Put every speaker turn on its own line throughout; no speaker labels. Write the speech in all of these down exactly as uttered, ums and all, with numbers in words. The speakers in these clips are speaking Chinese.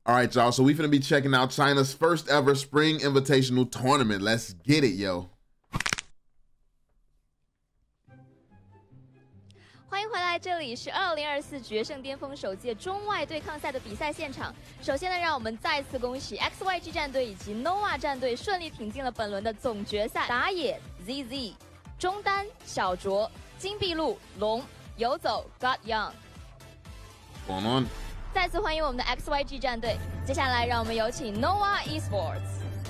All right, y'all. So we finna be checking out China's first ever Spring Invitational Tournament. Let's get it, yo.
欢迎回来，这里是二零二四决胜巅峰首届中外对抗赛的比赛现场。首先呢，让我们再次恭喜 X Y G 战队以及 Nova 战队顺利挺进了本轮的总决赛。打野 Z Z、中单小卓、金碧露、龙、游走 Got Young。Going
on。
再次欢迎我们的 X Y G 战队。接下来让我们有请 Nova Esports。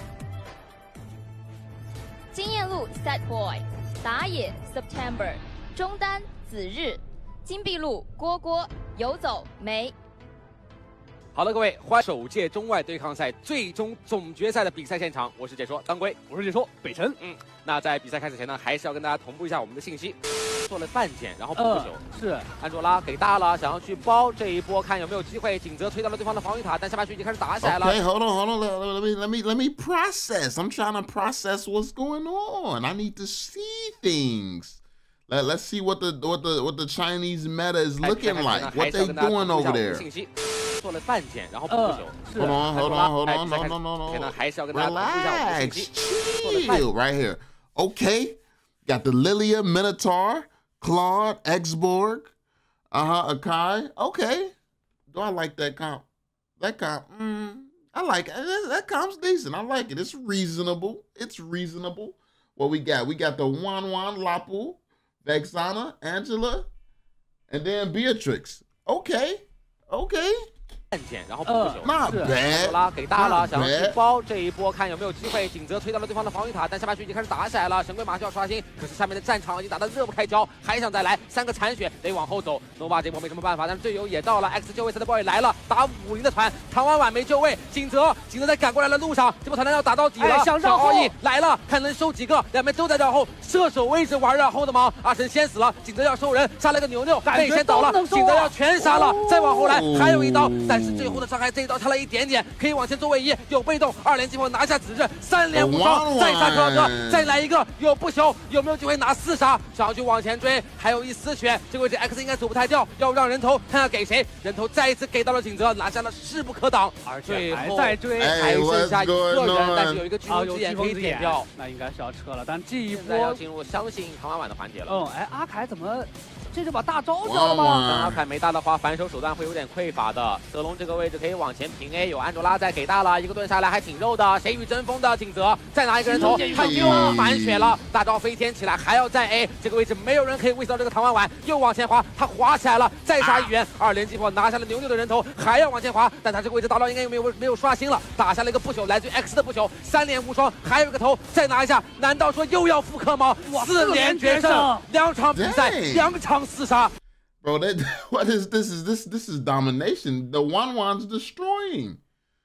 金燕露 Set Boy、打野 September、中单。 子日、金碧露、郭郭、游走、梅。
好的，各位，欢迎首届中外对抗赛最终总决赛的比赛现场，我是解说当归，
我是解说北辰。
嗯，那在比赛开始前呢，还是要跟大家同步一下我们的信息。做了半检，然后不久、
呃、是
安卓拉给大了，想要去包这一波，看有没有机会。景泽推到了对方的防御塔，但下半区已经开始打起来了。
Okay, hold on, hold on. Let, let me, let me, let me process. I'm trying to process what's going on. I need to see things. Let, let's see what the what the what the Chinese meta is looking like. What they doing over there?
做了半检，然后不久。
Hold on, hold on, hold on. No, no, no, no.
还是要跟大家同步一下我们的信息。
Chill right here. Okay, got the Lilia, Minotaur, Claude, Xborg, uh huh, Akai. Okay, do I like that comp? That comp, mm, I like it. That comp's decent. I like it. It's reasonable. It's reasonable. What we got? We got the Wan Wan Lapu. Vexana, Angela, and then Beatrix. Okay, okay.
半检，然后不久。
Not bad.
拉给大了，想要去包这一波，看有没有机会。景泽推到了对方的防御塔，但下半区已经开始打起来了。神龟马上要刷新，可是下面的战场已经打得热不开交，还想再来，三个残血得往后走。nova 这波没什么办法，但是队友也到了 ，X 就位赛的 boy 来了，打五零的团，唐婉婉没就位，景泽，景泽在赶过来的路上，这波团战要打到底了，
想绕后
来了，看能收几个，两边都在绕后，射手位置玩绕后的吗？阿神先死了，景泽要收人，杀了个牛牛，被先倒了，景泽要全杀了，再往后来还有一刀，但是最后的伤害。 这一刀差了一点点，可以往前做位移，有被动，二连击破拿下子日，三连无双，再杀克劳德，再来一个，有不朽，有没有机会拿四杀？想要去往前追，还有一丝血，这个位置 X 应该走不太掉，要让人头看看给谁，人头再一次给到了景泽，拿下了势不可挡，
而且还在追，
还剩下一个人，但是有一个飓风之眼可以点掉，
那应该是要撤了，但这一波
要进入相信唐婉婉的环节了。
嗯，哎，阿凯怎么？ 这就把大招交了吗？
等阿凯没大的话，反手手段会有点匮乏的。泽龙这个位置可以往前平 A， 有安卓拉在给大了，一个盾下来还挺肉的。谁与争锋的景泽再拿一个人头，他又满血了，大招飞天起来还要再 A， 这个位置没有人可以位置到这个唐婉婉，又往前滑，他滑起来了，再杀一员，二连击破拿下了牛牛的人头，还要往前滑，但他这个位置大招应该没有没有刷新了，打下了一个不朽，来自于 X 的不朽，三连无双，还有一个头，再拿一下，难道说又要复刻吗？四连决胜，两场比赛，两场四杀。
Bro, that what is this? Is this this is domination? The Wan Wan's destroying.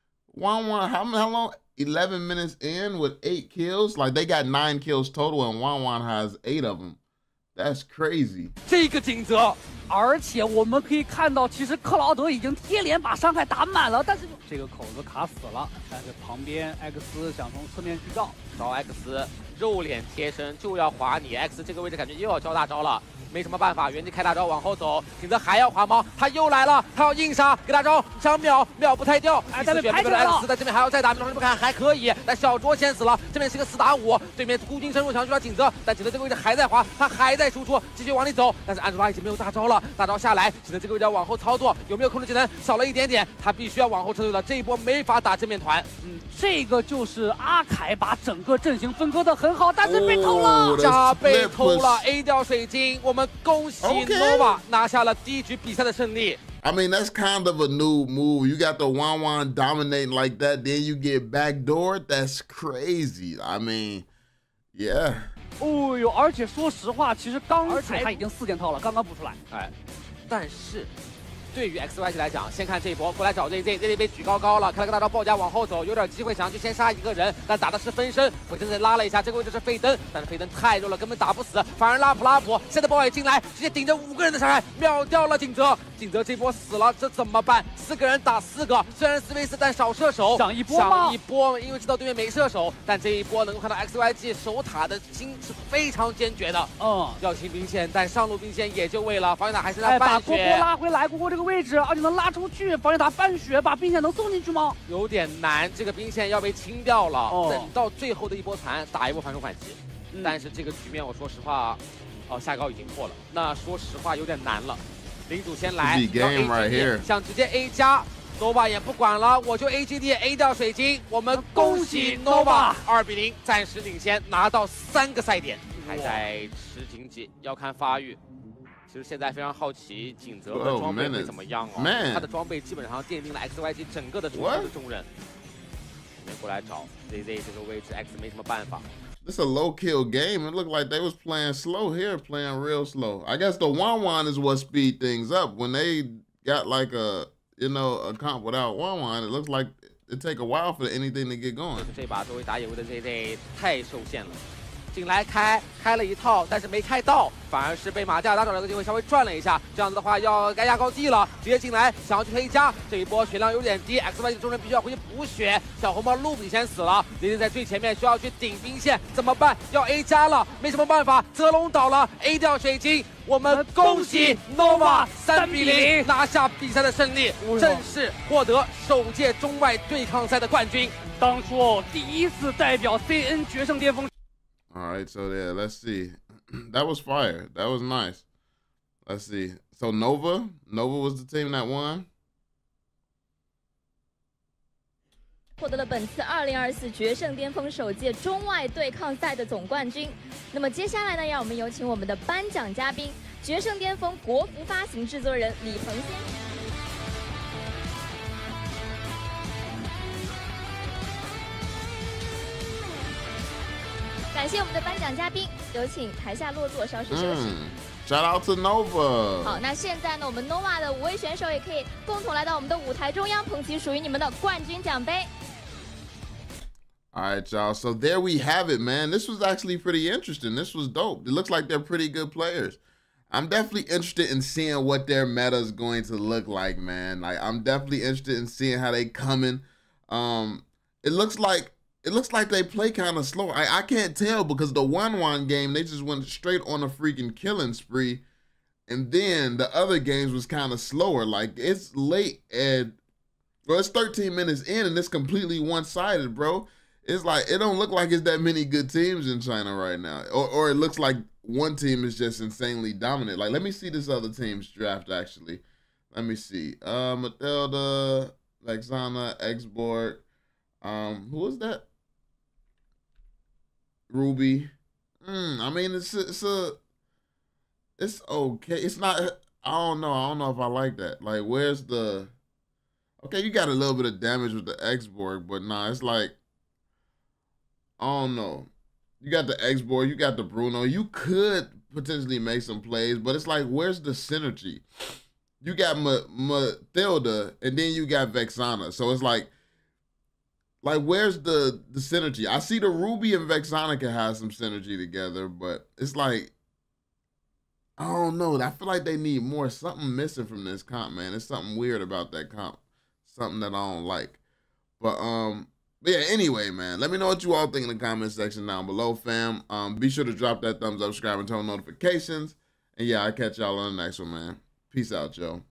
Wan Wan, how how long? Eleven minutes in with eight kills. Like they got nine kills total, and Wan Wan has eight of them. That's crazy.
这个景泽，而且我们可以看到，其实克劳德已经贴脸把伤害打满了，但是这个口子卡死了。但是旁边 X 想从侧面去照，
找 X 肉脸贴身就要划你 ，X 这个位置感觉又要交大招了。 没什么办法，原地开大招往后走，景泽还要滑毛，他又来了，他要硬杀，给大招，想秒秒不太掉，哎，这边排出来了，在这边还要再打，不看还可以，但小卓先死了，这边是个四打五，对面孤军深入想要去抓景泽，但景泽这个位置还在滑，他还在输出，继续往里走，但是安卓拉已经没有大招了，大招下来，景泽这个位置要往后操作，有没有控制技能？少了一点点，他必须要往后撤退了，这一波没法打正面团，嗯，这个就是阿凯把整个阵型分割的很好，但是被偷了， 加被偷了 ，A 掉水晶，我们恭喜。 Nova 拿下了第一局比赛的胜利。
I mean, that's kind of a new move. You got the Wan Wan dominating like that, then you get backdoored. That's crazy. I mean, yeah.
哦呦，而且说实话，其实刚才他已经四件套了，刚刚补出来。
哎，但是。 对于 X Y G 来讲，先看这一波，过来找 Z Z，Z Z 被举高高了，开了个大招爆夹往后走，有点机会想要去先杀一个人，但打的是分身，回身再拉了一下，这个位置是费登，但是费登太弱了，根本打不死，反而拉普拉普，现在 boy 进来，直接顶着五个人的伤害，秒掉了景泽。 景泽这波死了，这怎么办？四个人打四个，虽然四 v 四，但少射手，
想一波吗？
想一波，因为知道对面没射手，但这一波能够看到 X Y G 守塔的心是非常坚决的。嗯，要清兵线，但上路兵线也就位了，防御塔还是在半血。哎，把锅锅
拉回来，锅锅这个位置，而且能拉出去，防御塔半血，把兵线能送进去吗？
有点难，这个兵线要被清掉了。哦，等到最后的一波残，打一波反手反击。嗯、但是这个局面，我说实话，哦，下高已经破了，那说实话有点难了。领主先来，要 A G D， 想直接 A 加。Nova 也不管了，我就 A G D A 掉水晶，我们恭喜 Nova 二比零暂时领先，拿到三个赛点，还在吃经济，要看发育。其实现在非常好奇景泽的装备会怎么样哦，
Man.
他的装备基本上奠定了 X Y G 整个的主流的重任。我们过来找 Z Z 这个位置 ，X 没什么办法。
This a low kill game. It looked like they was playing slow here, playing real slow. I guess the one one is what speed things up. When they got like a you know, a comp without one one, it looks like it take a while for anything to get going.
这把作为打野位的 Z Z 太受限了，进来开开了一套，但是没开到，反而是被马加达找了个机会稍微转了一下。这样子的话要该压高地了，直接进来想要去黑加，这一波血量有点低 ，X Y 中人必须要回去补血。小红帽路比先死了 ，Z Z 在最前面需要去顶兵线，怎么办？要 A 加了，没什么办法，泽龙倒了 ，A 掉水晶。我们恭喜 Nova 三比零拿下比赛的胜利，正式获得首届中外对抗赛的冠军。
当初第一次代表 C N 决胜巅峰。
All right, so yeah, let's see. That was fire. That was nice. Let's see. So Nova, Nova was the team that won.
获得了本次二零二四决胜巅峰首届中外对抗赛的总冠军。那么接下来呢，让我们有请我们的颁奖嘉宾，决胜巅峰国服发行制作人李鹏先生。感谢我们的颁奖嘉宾，有请台下落座，稍事休息。
嗯 Shout out to Nova。
好，那现在呢，我们 Nova 的五位选手也可以共同来到我们的舞台中央，捧起属于你们的冠军奖杯。
All right, y'all. So there we have it, man. This was actually pretty interesting. This was dope. It looks like they're pretty good players. I'm definitely interested in seeing what their meta is going to look like, man. Like, I'm definitely interested in seeing how they coming. Um, it looks like it looks like they play kind of slow. I, I can't tell because the one one game, they just went straight on a freaking killing spree. And then the other games was kind of slower. Like, it's late and, well, it's thirteen minutes in and it's completely one-sided, bro. It's like, it don't look like it's that many good teams in China right now. Or, or it looks like one team is just insanely dominant. Like, let me see this other team's draft, actually. Let me see. Uh, Matilda, Lexana, Xborg. Um, who was that? Ruby. Mm, I mean, it's a, it's a, it's okay. It's not, I don't know. I don't know if I like that. Like, where's the, okay, you got a little bit of damage with the Xborg, but nah, it's like, I don't know. You got the Xborg, you got the Bruno. You could potentially make some plays, but it's like, where's the synergy? You got Ma Matilda, and then you got Vexana. So it's like, like where's the, the synergy? I see the Ruby and Vexana can have some synergy together, but it's like, I don't know. I feel like they need more. Something missing from this comp, man. There's something weird about that comp. Something that I don't like. But, um... But yeah, anyway, man, let me know what you all think in the comment section down below, fam. Um, be sure to drop that thumbs up, subscribe, and turn on notifications. And yeah, I'll catch y'all on the next one, man. Peace out, yo.